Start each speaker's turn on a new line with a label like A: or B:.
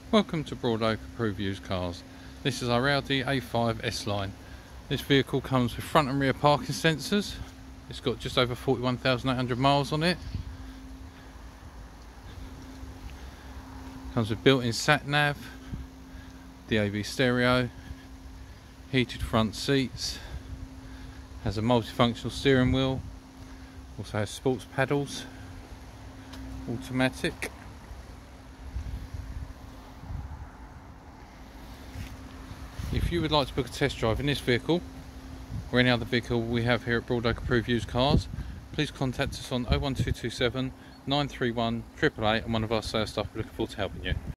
A: Welcome to Broadoak Approved Used Cars. This is our Audi A5 S-Line. This vehicle comes with front and rear parking sensors. It's got just over 41,800 miles on it. Comes with built-in sat-nav, DAB stereo, heated front seats, has a multifunctional steering wheel, also has sports paddles, automatic. If you would like to book a test drive in this vehicle or any other vehicle we have here at Broadoak Approved Used Cars, please contact us on 01227 931 888 and one of our sales staff will be looking forward to helping you.